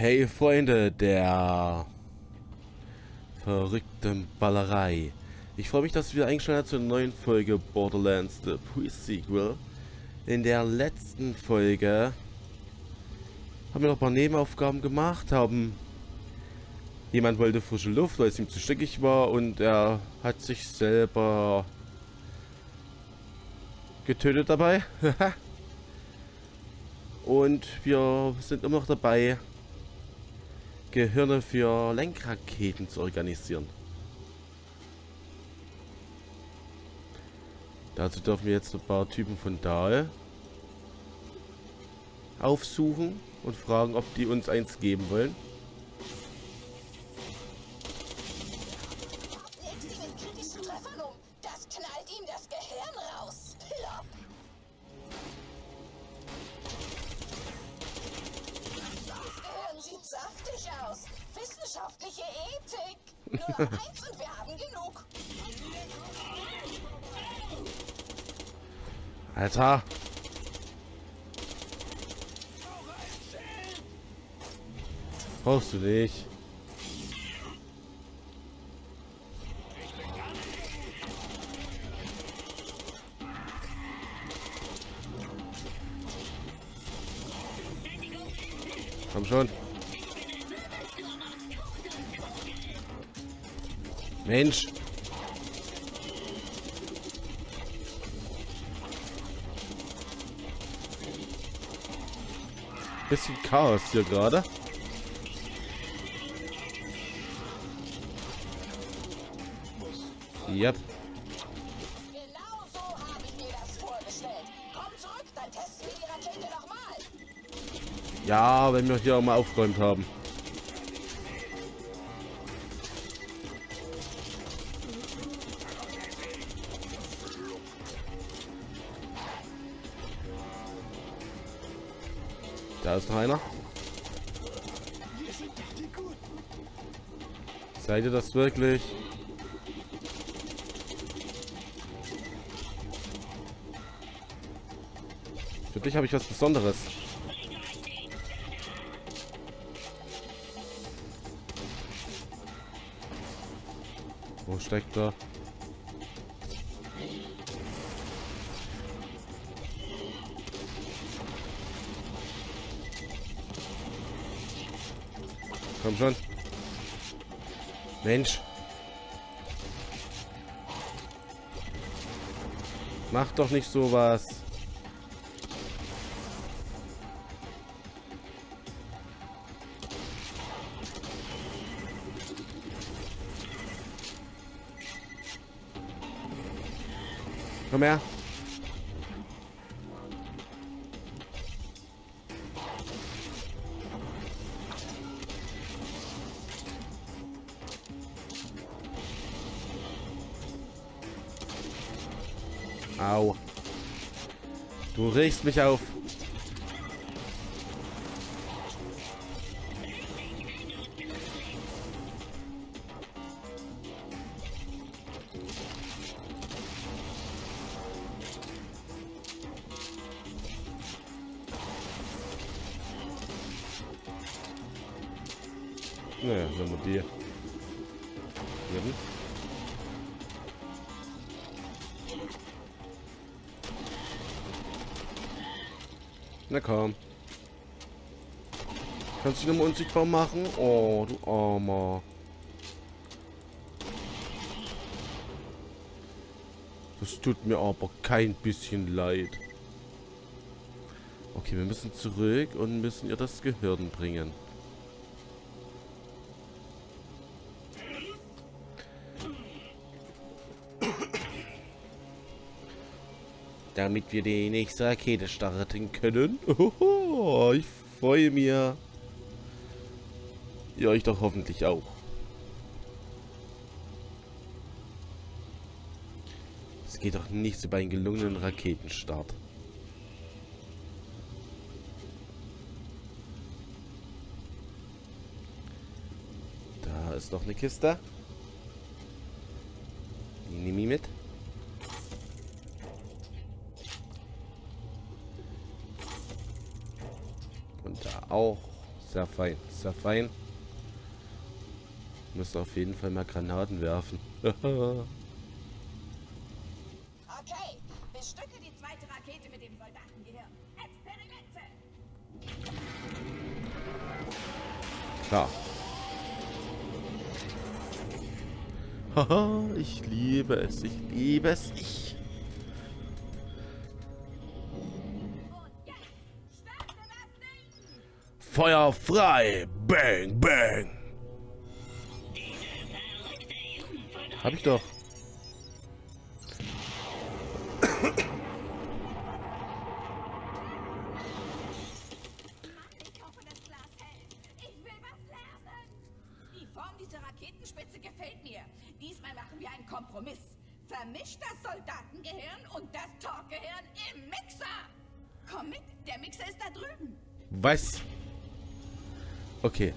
Hey Freunde der verrückten Ballerei. Ich freue mich, dass ihr wieder eingeschaltet habt zur neuen Folge Borderlands The Pre-Sequel. In der letzten Folge haben wir noch ein paar Nebenaufgaben gemacht, jemand wollte frische Luft, weil es ihm zu stickig war und er hat sich selber getötet dabei. Und wir sind immer noch dabei, Gehirne für Lenkraketen zu organisieren. Dazu dürfen wir jetzt ein paar Typen von Dahl aufsuchen und fragen, ob die uns eins geben wollen. Das knallt ihm das Gehirn raus. Plopp. Das Gehirn sieht saftig aus. Wissenschaftliche Ethik. Nur eins und wir haben genug. Alter! Brauchst du nicht. Komm schon. Mensch. Bisschen Chaos hier gerade. Yep. Genau so habe ich mir das vorgestellt. Komm zurück, dann testen wir die Rakete nochmal. Ja, wenn wir hier auch mal aufgeräumt haben. Da ist noch einer. Seid ihr das wirklich? Für dich habe ich was Besonderes. Wo steckt er? Komm schon. Mensch. Mach doch nicht sowas. Komm her. Au. Du regst mich auf. Naja, nehmen wir die. Geben. Na komm. Kannst du dich nochmal unsichtbar machen? Oh, du Armer. Das tut mir aber kein bisschen leid. Okay, wir müssen zurück und müssen ihr das Gehirn bringen. Damit wir die nächste Rakete starten können. Ohoho, ich freue mich. Ihr euch doch hoffentlich auch. Es geht doch nichts über einen gelungenen Raketenstart. Da ist noch eine Kiste. Die nehme ich mit. Und da auch. Sehr fein, sehr fein. Müssen auf jeden Fall mal Granaten werfen. Okay, bestücke die zweite Rakete mit dem Soldatengehirn. Experimente! Klar. Haha, ich liebe es, ich liebe es, ich. Und jetzt starte das Ding! Feuer frei! Bang, bang! Hab ich doch. Ich hoffe, das Glas hält. Ich will was lernen. Die Form dieser Raketenspitze gefällt mir. Diesmal machen wir einen Kompromiss. Vermisch das Soldatengehirn und das Torgehirn im Mixer. Komm mit, der Mixer ist da drüben. Was? Okay.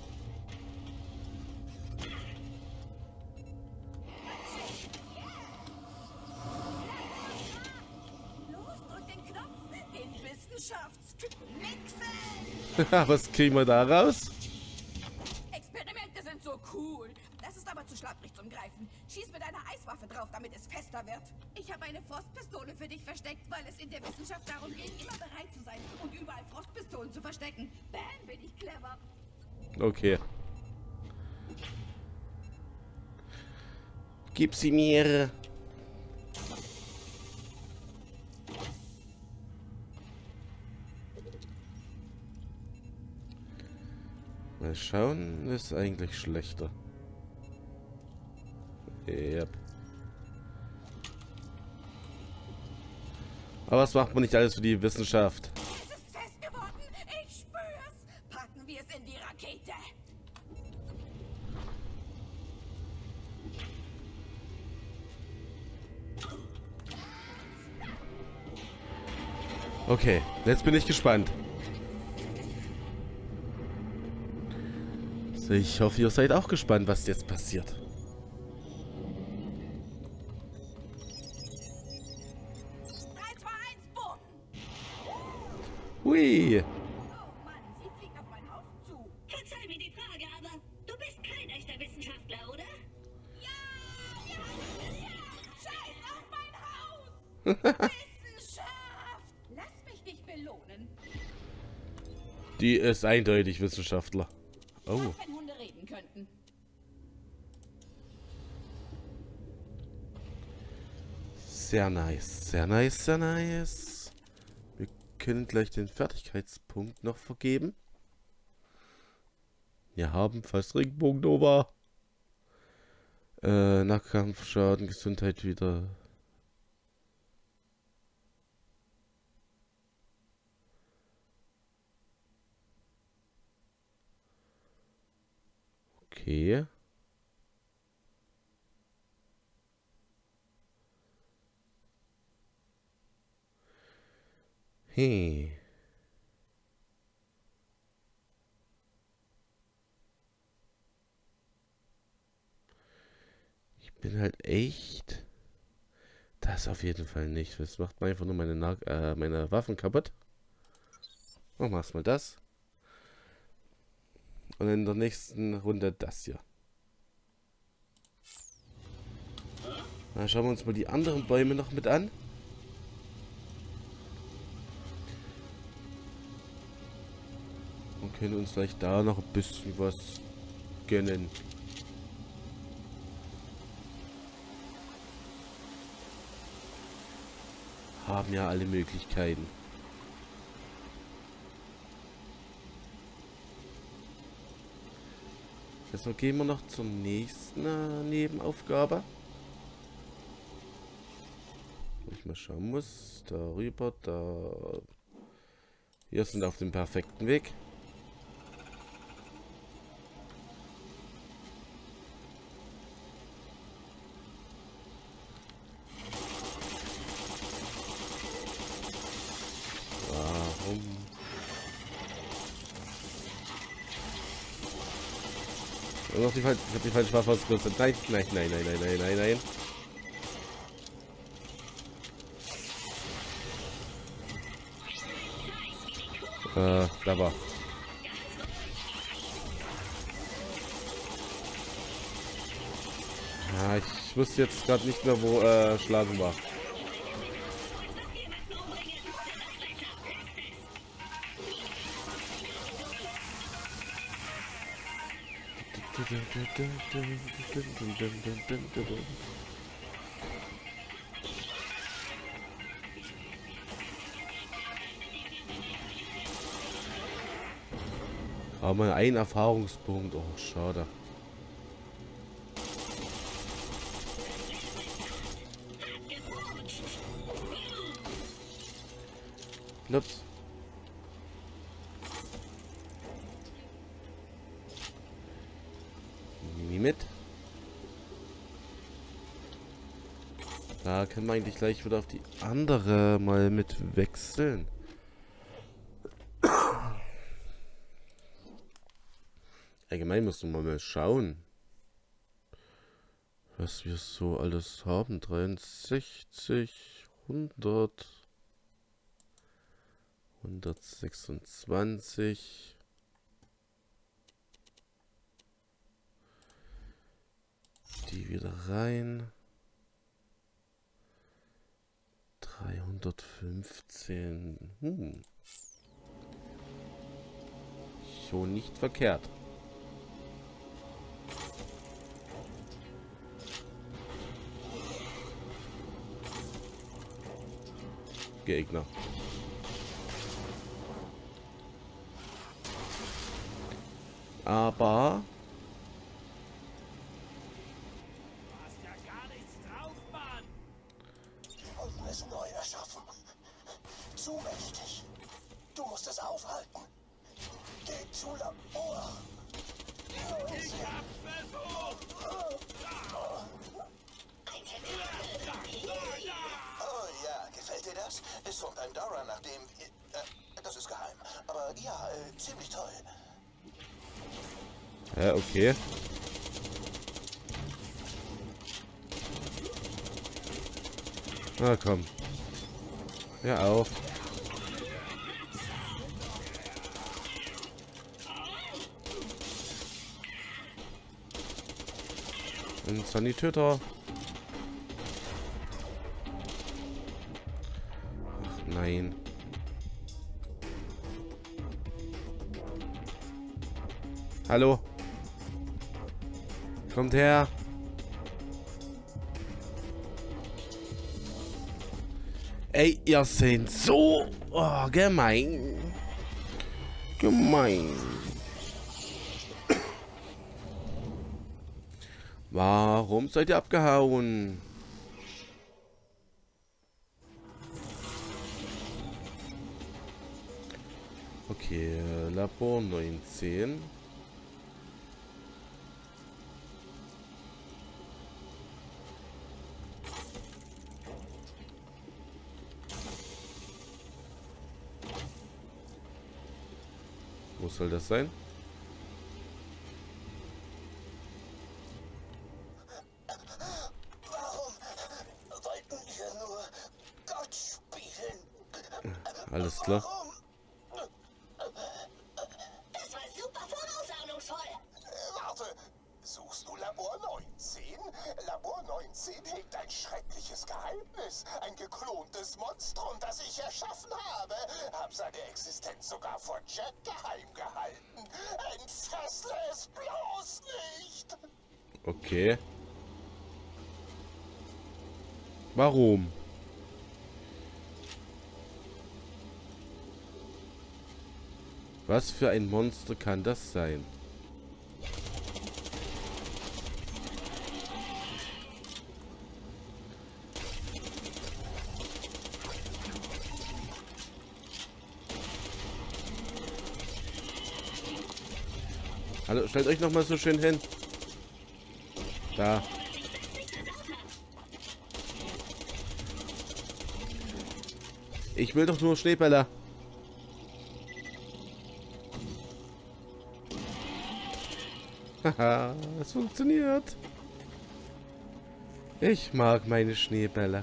Los, drück den Knopf, den Wissenschaftsmixer. Was kriegen wir da raus? Experimente sind so cool. Das ist aber zu schlapprig zum Greifen. Schieß mit einer Eiswaffe drauf, damit es fester wird. Ich habe eine Frostpistole für dich versteckt, weil es in der Wissenschaft darum geht, immer bereit zu sein und überall Frostpistolen zu verstecken. Bam, bin ich clever. Okay. Gib sie mir. Mal schauen, ist eigentlich schlechter. Yep. Aber was macht man nicht alles für die Wissenschaft? Es ist fest geworden. Ich spür's. Packen wir es in die Rakete. Okay, jetzt bin ich gespannt. So, ich hoffe, ihr seid auch gespannt, was jetzt passiert. 3, 2, 1, Boden. Hui. Oh Mann, sie fliegt auf mein Haus zu. Verzeih mir die Frage, aber du bist kein echter Wissenschaftler, oder? Ja! Scheiß auf mein Haus! Wissenschaft! Lass mich dich belohnen. Die ist eindeutig Wissenschaftler. Oh. Was, wenn Hunde reden könnten? Sehr nice, sehr nice, sehr nice. Wir können gleich den Fertigkeitspunkt noch vergeben. Wir haben fast Regenbogen-Nova. Nahkampfschaden, Gesundheit wieder. Okay. Hey. Ich bin halt echt... Das auf jeden Fall nicht. Das macht mir einfach nur meine Waffen kaputt. Machen wir erstmal das. Und in der nächsten Runde das hier. Dann schauen wir uns mal die anderen Bäume noch mit an. Und können uns vielleicht da noch ein bisschen was gönnen. Haben ja alle Möglichkeiten. Jetzt gehen wir noch zur nächsten Nebenaufgabe. Wo ich mal schauen muss. Darüber, da. Wir sind auf dem perfekten Weg. Warum? Ich habe die falsche Waffe ausgerüstet. Nein, nein, nein, nein, nein, nein, nein, nein. Da war. Ich wusste jetzt gerade nicht mehr, wo Schlagen war. Aber mal ein Erfahrungspunkt. Oh, schade. Ups. Mimi mit. Da können wir eigentlich gleich wieder auf die andere mal mit wechseln. Allgemein müssen wir mal schauen, was wir so alles haben. 63, 100, 126. Die wieder rein. 315. Schon nicht verkehrt. Gegner. Aber und es neu erschaffen. Zu mächtig. Du musst es aufhalten. Geh zu Labor. Ich hab's versucht. Oh ja, gefällt dir das? Es kommt ein Dora, nachdem... das ist geheim. Aber ja, ziemlich toll. ja, okay. Na komm. Hör auf. Ein Sanitäter. Ach nein. Hallo. Kommt her. Ey, ihr seid so gemein. Gemein. Warum seid ihr abgehauen? Okay, Labor 19. Wo soll das sein? Warum wollten wir nur Gott spielen? Alles klar. Warum? Das war super vorausahnungsvoll. Warte, suchst du Labor 19? Labor 19 hegt ein schreckliches Geheimnis. Ein geklontes Monstrum, das ich erschaffen habe. Hab seine Existenz sogar vor Jack geheim gehalten. Entfessle es bloß nicht! Okay. Warum? Was für ein Monster kann das sein? Hallo, stellt euch noch mal so schön hin. Da. Ich will doch nur Schneebälle. Haha, es funktioniert. Ich mag meine Schneebälle.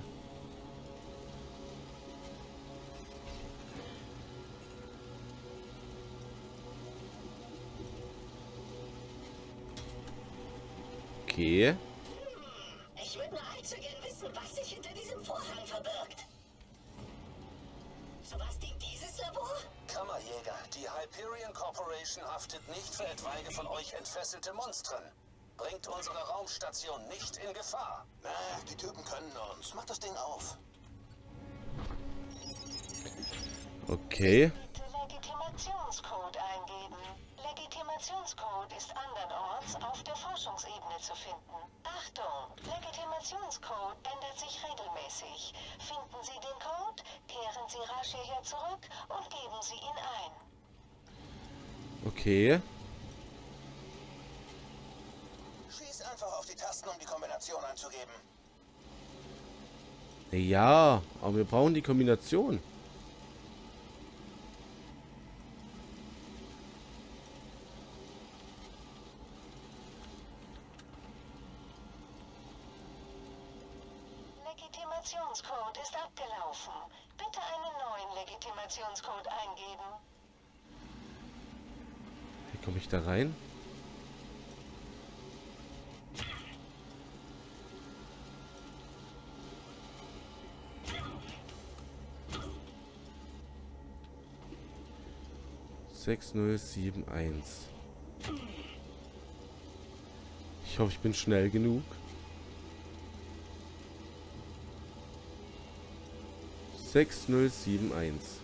Okay. Ich würde zu gern wissen, was sich hinter diesem Vorhang verbirgt. Zu was dient dieses Labor? Kammerjäger, die Hyperion Corporation haftet nicht für etwaige von euch entfesselte Monstren. Bringt unsere Raumstation nicht in Gefahr. Na, die Typen können uns. Mach das Ding auf. Okay. Bitte Legitimationscode eingeben. Legitimationscode ist andernorts auf der Forschungsebene zu finden. Achtung! Legitimationscode ändert sich regelmäßig. Finden Sie den Code, kehren Sie rasch hierher zurück und geben Sie ihn ein. Okay. Schieß einfach auf die Tasten, um die Kombination einzugeben. Ja, aber wir brauchen die Kombination. Legitimationscode ist abgelaufen. Bitte einen neuen Legitimationscode eingeben. Wie komme ich da rein? Sechs null sieben eins. Ich hoffe, ich bin schnell genug. 6071.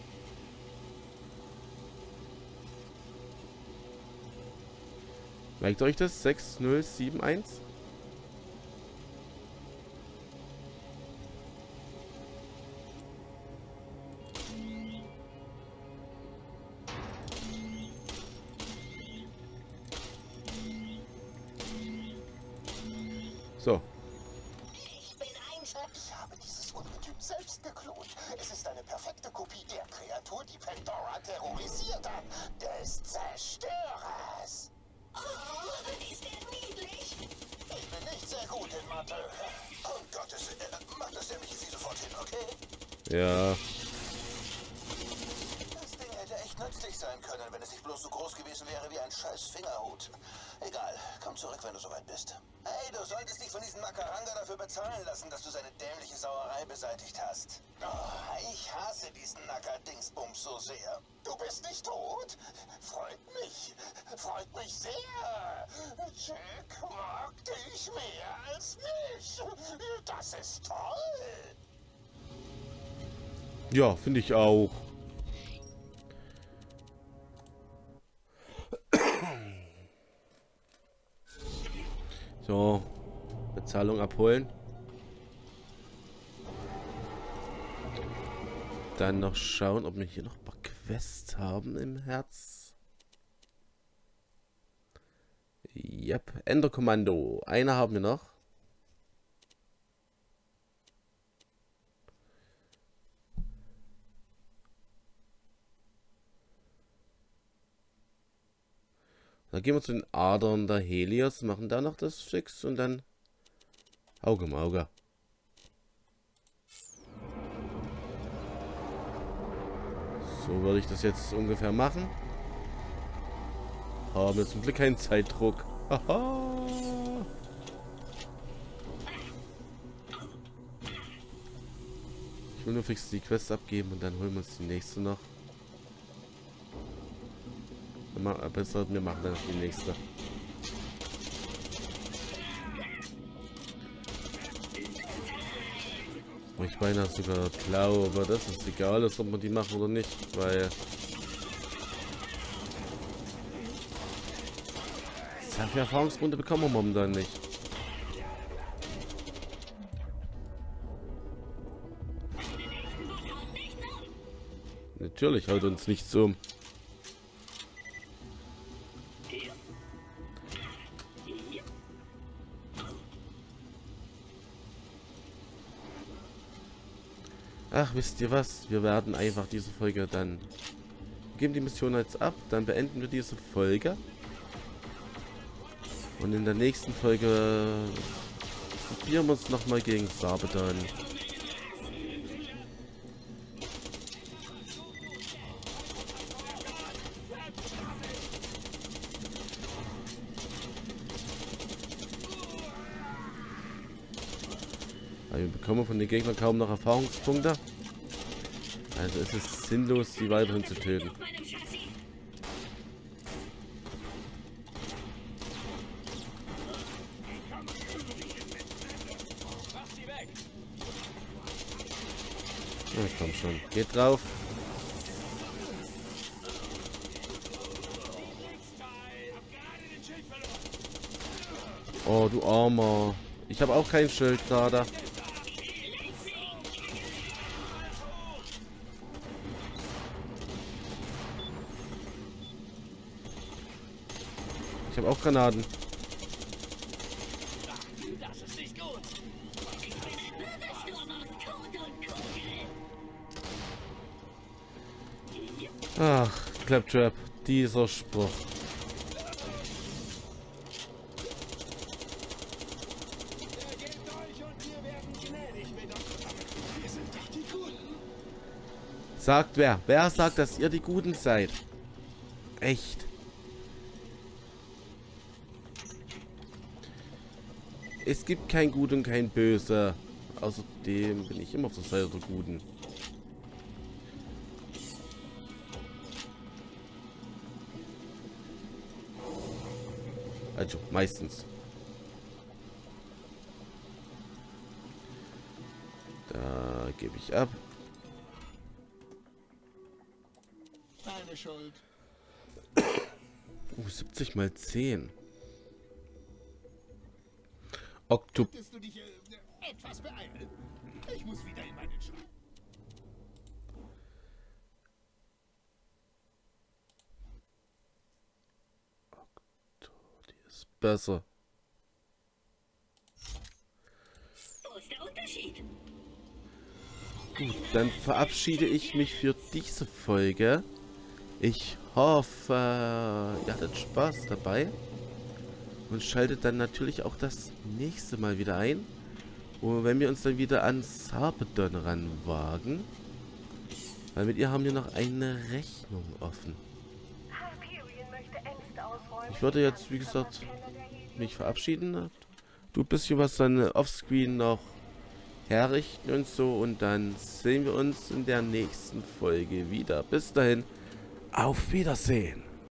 Merkt euch das? 6071? So. Ich habe dieses Ungetüm selbst geklont. Es ist eine perfekte Kopie der Kreatur, die Pandora terrorisiert hat. Des Zerstörers. Oh, ist der niedlich? Ich bin nicht sehr gut in Mathe. Um Gottes Willen, mach das dämliche Vieh sofort hin, okay? Ja. Das Ding hätte echt nützlich sein können, wenn es nicht bloß so groß gewesen wäre wie ein scheiß Fingerhut. Egal, komm zurück, wenn du soweit bist. Hey, du solltest dich von diesem Makaranga dafür bezahlen lassen, dass du seine dämliche Sauerei beseitigt hast. Oh, ich hasse diesen Nacker-Dingsbums so sehr. Du bist nicht tot? Freut mich sehr. Jack mag dich mehr als mich. Das ist toll. Ja, finde ich auch. So, Bezahlung abholen. Dann noch schauen, ob wir hier noch ein paar Quests haben im Herz. Yep, Enderkommando. Eine haben wir noch. Dann gehen wir zu den Adern der Helios, machen da noch das fix und dann Auge um Auge. So würde ich das jetzt ungefähr machen. Haben wir zum Glück keinen Zeitdruck. Haha. Ich will nur fix die Quest abgeben und dann holen wir uns die nächste noch. Besser, wir machen dann die nächste. Ich beinahe sogar glaube, aber das ist egal, ob man die machen oder nicht, weil sehr viel Erfahrungspunkte bekommen wir momentan nicht. Natürlich haut uns nichts um. Ach, wisst ihr was? Wir werden einfach diese Folge dann... geben die Mission jetzt ab, dann beenden wir diese Folge. Und in der nächsten Folge... probieren wir uns nochmal gegen Sarpedon. Aber wir bekommen von den Gegnern kaum noch Erfahrungspunkte. Also ist es sinnlos, sie weiterhin zu töten. Auf meinem Chassis. Na komm schon, geht drauf. Oh, du Armer. Ich habe auch kein Schild gerade. Ich habe auch Granaten. Das ist nicht gut. Ich bin ein Wirbelsturm aus Tod und Kugel. Ach, Claptrap, dieser Spruch. Sagt wer? Wer sagt, dass ihr die Guten seid? Echt? Es gibt kein Gut und kein Böse. Außerdem bin ich immer auf der Seite der Guten. Also, meistens. Da gebe ich ab. Meine Schuld. 70 mal 10. Oktober. Könntest du dich etwas beeilen? Ich muss wieder in meinen Schrank. Die ist besser. Wo ist der Unterschied? Gut, dann verabschiede ich mich für diese Folge. Ich hoffe, ihr hattet Spaß dabei. Und schaltet dann natürlich auch das nächste Mal wieder ein. Und wenn wir uns dann wieder an Sarpedon ranwagen. Weil mit ihr haben wir noch eine Rechnung offen. Ich würde jetzt, wie gesagt, mich verabschieden. Du ein bisschen was dann offscreen noch herrichten und so. Und dann sehen wir uns in der nächsten Folge wieder. Bis dahin, auf Wiedersehen.